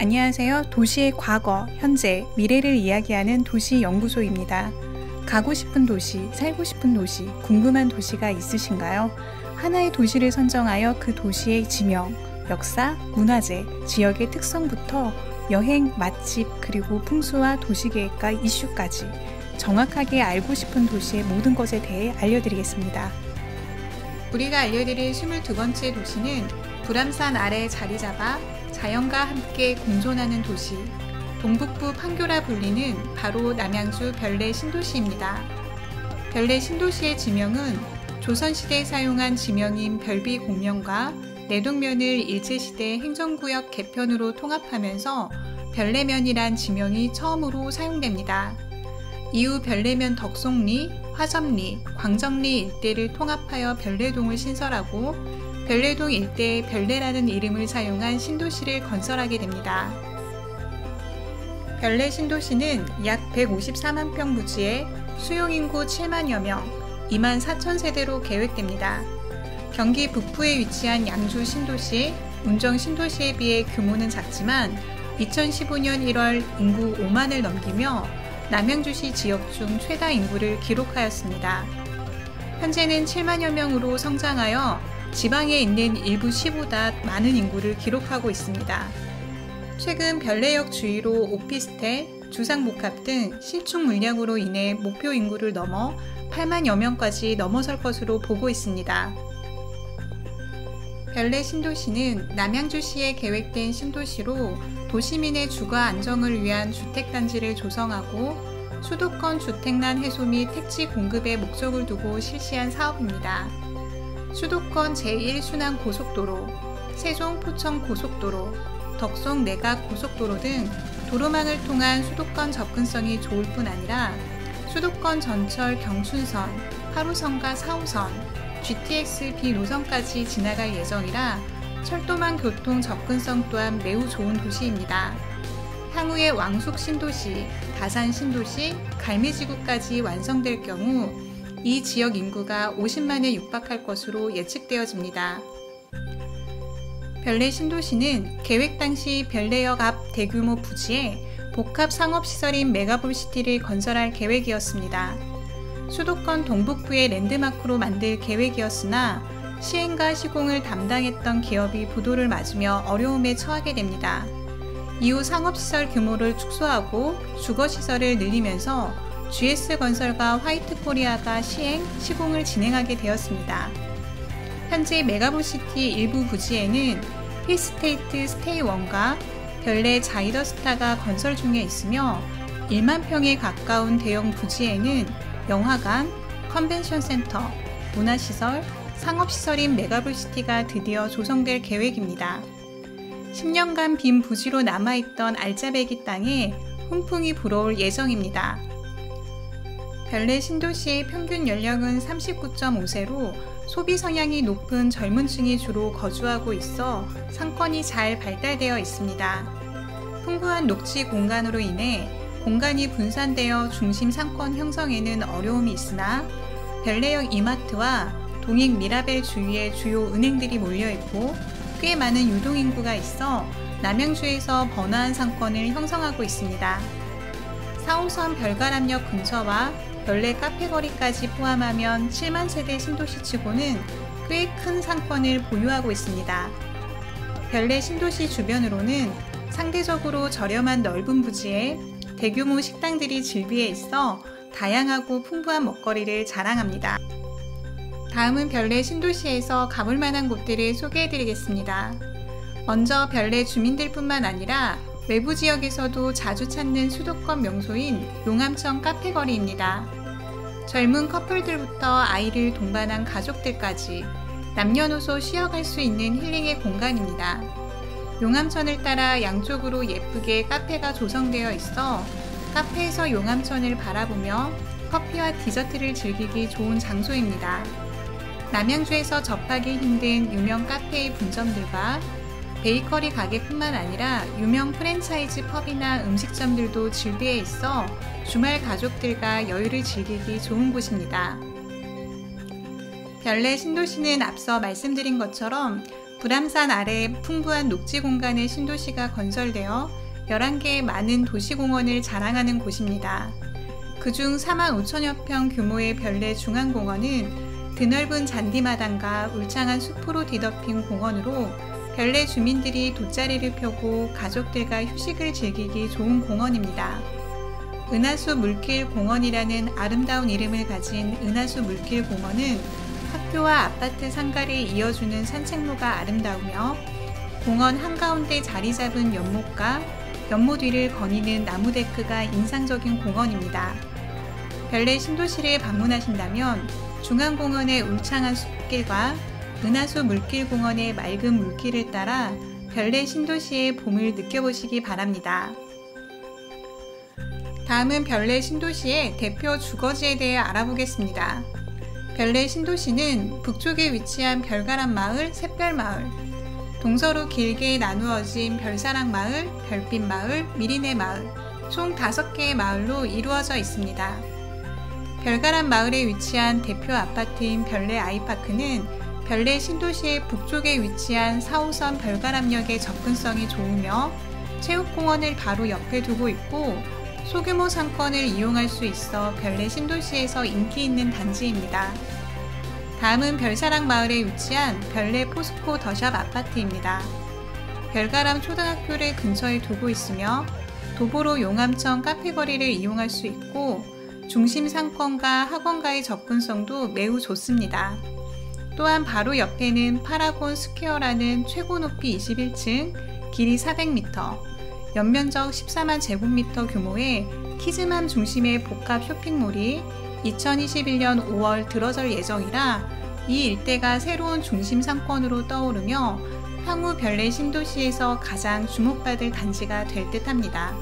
안녕하세요. 도시의 과거, 현재, 미래를 이야기하는 도시연구소입니다. 가고 싶은 도시, 살고 싶은 도시, 궁금한 도시가 있으신가요? 하나의 도시를 선정하여 그 도시의 지명, 역사, 문화재, 지역의 특성부터 여행, 맛집, 그리고 풍수와 도시계획과 이슈까지 정확하게 알고 싶은 도시의 모든 것에 대해 알려드리겠습니다. 우리가 알려드릴 22번째 도시는 불암산 아래 자리 잡아 자연과 함께 공존하는 도시, 동북부 판교라 불리는 바로 남양주 별내 신도시입니다. 별내 신도시의 지명은 조선시대에 사용한 지명인 별비 공명과 내동면을 일제시대 행정구역 개편으로 통합하면서 별내면이란 지명이 처음으로 사용됩니다. 이후 별내면 덕송리, 화점리, 광정리 일대를 통합하여 별내동을 신설하고 별내동 일대에 별내라는 이름을 사용한 신도시를 건설하게 됩니다. 별내 신도시는 약 154만 평 부지에 수용인구 7만여 명, 2만 4천 세대로 계획됩니다. 경기 북부에 위치한 양주 신도시, 운정 신도시에 비해 규모는 작지만 2015년 1월 인구 5만을 넘기며 남양주시 지역 중 최다 인구를 기록하였습니다. 현재는 7만여 명으로 성장하여 지방에 있는 일부 시보다 많은 인구를 기록하고 있습니다. 최근 별내역 주위로 오피스텔, 주상복합 등 신축 물량으로 인해 목표 인구를 넘어 8만여 명까지 넘어설 것으로 보고 있습니다. 별내 신도시는 남양주시에 계획된 신도시로 도시민의 주거 안정을 위한 주택단지를 조성하고 수도권 주택난 해소 및 택지 공급의 목적을 두고 실시한 사업입니다. 수도권 제1순환 고속도로, 세종 포천 고속도로, 덕송 내각 고속도로 등 도로망을 통한 수도권 접근성이 좋을 뿐 아니라 수도권 전철 경춘선, 8호선과 4호선, GTX B 노선까지 지나갈 예정이라 철도망 교통 접근성 또한 매우 좋은 도시입니다. 향후에 왕숙 신도시, 다산 신도시, 갈매지구까지 완성될 경우 이 지역 인구가 50만에 육박할 것으로 예측되어집니다. 별내 신도시는 계획 당시 별내역 앞 대규모 부지에 복합 상업시설인 메가볼시티를 건설할 계획이었습니다. 수도권 동북부의 랜드마크로 만들 계획이었으나 시행과 시공을 담당했던 기업이 부도를 맞으며 어려움에 처하게 됩니다. 이후 상업시설 규모를 축소하고 주거시설을 늘리면서 GS건설과 화이트코리아가 시행, 시공을 진행하게 되었습니다. 현재 메가볼시티 일부 부지에는 힐스테이트 스테이원과 별내 자이더스타가 건설 중에 있으며 1만 평에 가까운 대형 부지에는 영화관, 컨벤션센터, 문화시설, 상업시설인 메가볼시티가 드디어 조성될 계획입니다. 10년간 빈 부지로 남아있던 알짜배기 땅에 훈풍이 불어올 예정입니다. 별내 신도시의 평균 연령은 39.5세로 소비 성향이 높은 젊은 층이 주로 거주하고 있어 상권이 잘 발달되어 있습니다. 풍부한 녹지 공간으로 인해 공간이 분산되어 중심 상권 형성에는 어려움이 있으나 별내역 이마트와 동익 미라벨 주위에 주요 은행들이 몰려있고 꽤 많은 유동인구가 있어 남양주에서 번화한 상권을 형성하고 있습니다. 4호선 별가람역 근처와 별내 카페거리까지 포함하면 7만 세대 신도시치고는 꽤 큰 상권을 보유하고 있습니다. 별내 신도시 주변으로는 상대적으로 저렴한 넓은 부지에 대규모 식당들이 즐비해 있어 다양하고 풍부한 먹거리를 자랑합니다. 다음은 별내 신도시에서 가볼 만한 곳들을 소개해 드리겠습니다. 먼저 별내 주민들뿐만 아니라 외부 지역에서도 자주 찾는 수도권 명소인 용암천 카페거리입니다. 젊은 커플들부터 아이를 동반한 가족들까지 남녀노소 쉬어갈 수 있는 힐링의 공간입니다. 용암천을 따라 양쪽으로 예쁘게 카페가 조성되어 있어 카페에서 용암천을 바라보며 커피와 디저트를 즐기기 좋은 장소입니다. 남양주에서 접하기 힘든 유명 카페의 분점들과 베이커리 가게뿐만 아니라 유명 프랜차이즈 펍이나 음식점들도 즐비해 있어 주말 가족들과 여유를 즐기기 좋은 곳입니다. 별내 신도시는 앞서 말씀드린 것처럼 불암산 아래 풍부한 녹지 공간의 신도시가 건설되어 11개의 많은 도시공원을 자랑하는 곳입니다. 그중 45,000여 평 규모의 별내 중앙공원은 드넓은 잔디마당과 울창한 숲으로 뒤덮인 공원으로 별내 주민들이 돗자리를 펴고 가족들과 휴식을 즐기기 좋은 공원입니다. 은하수 물길 공원이라는 아름다운 이름을 가진 은하수 물길 공원은 학교와 아파트 상가를 이어주는 산책로가 아름다우며 공원 한가운데 자리 잡은 연못과 연못 위를 거니는 나무 데크가 인상적인 공원입니다. 별내 신도시를 방문하신다면 중앙공원의 울창한 숲길과 은하수 물길공원의 맑은 물길을 따라 별내 신도시의 봄을 느껴보시기 바랍니다. 다음은 별내 신도시의 대표 주거지에 대해 알아보겠습니다. 별내 신도시는 북쪽에 위치한 별가람마을, 샛별마을, 동서로 길게 나누어진 별사랑마을, 별빛마을, 미리네마을, 총 5개의 마을로 이루어져 있습니다. 별가람마을에 위치한 대표 아파트인 별내 아이파크는 별내 신도시의 북쪽에 위치한 4호선 별가람역의 접근성이 좋으며 체육공원을 바로 옆에 두고 있고 소규모 상권을 이용할 수 있어 별내 신도시에서 인기 있는 단지입니다. 다음은 별사랑마을에 위치한 별내 포스코 더샵 아파트입니다. 별가람 초등학교를 근처에 두고 있으며 도보로 용암천 카페거리를 이용할 수 있고 중심 상권과 학원과의 접근성도 매우 좋습니다. 또한 바로 옆에는 파라곤 스퀘어라는 최고 높이 21층, 길이 400m, 연면적 14만 제곱미터 규모의 키즈맘 중심의 복합 쇼핑몰이 2021년 5월 들어설 예정이라 이 일대가 새로운 중심 상권으로 떠오르며 향후 별내 신도시에서 가장 주목받을 단지가 될 듯합니다.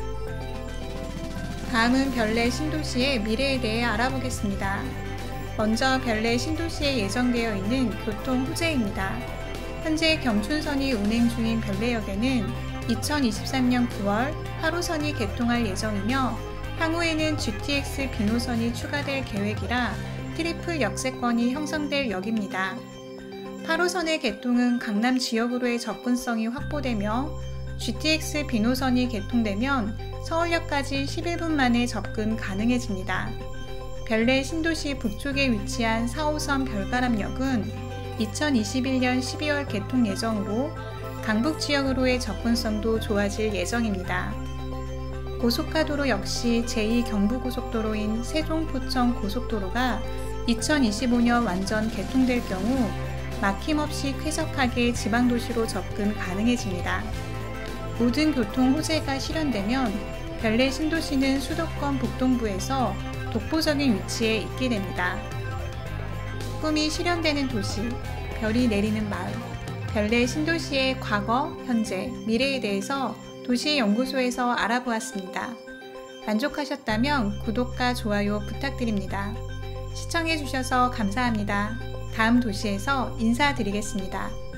다음은 별내 신도시의 미래에 대해 알아보겠습니다. 먼저 별내 신도시에 예정되어 있는 교통 호재입니다. 현재 경춘선이 운행 중인 별내역에는 2023년 9월 8호선이 개통할 예정이며 향후에는 GTX 비노선이 추가될 계획이라 트리플 역세권이 형성될 역입니다. 8호선의 개통은 강남 지역으로의 접근성이 확보되며 GTX 비노선이 개통되면 서울역까지 11분 만에 접근 가능해집니다. 별내 신도시 북쪽에 위치한 4호선 별가람역은 2021년 12월 개통 예정으로 강북 지역으로의 접근성도 좋아질 예정입니다. 고속화도로 역시 제2경부고속도로인 세종-포천 고속도로가 2025년 완전 개통될 경우 막힘없이 쾌적하게 지방도시로 접근 가능해집니다. 모든 교통 호재가 실현되면 별내 신도시는 수도권 북동부에서 독보적인 위치에 있게 됩니다. 꿈이 실현되는 도시, 별이 내리는 마을, 별내 신도시의 과거, 현재, 미래에 대해서 도시연구소에서 알아보았습니다. 만족하셨다면 구독과 좋아요 부탁드립니다. 시청해주셔서 감사합니다. 다음 도시에서 인사드리겠습니다.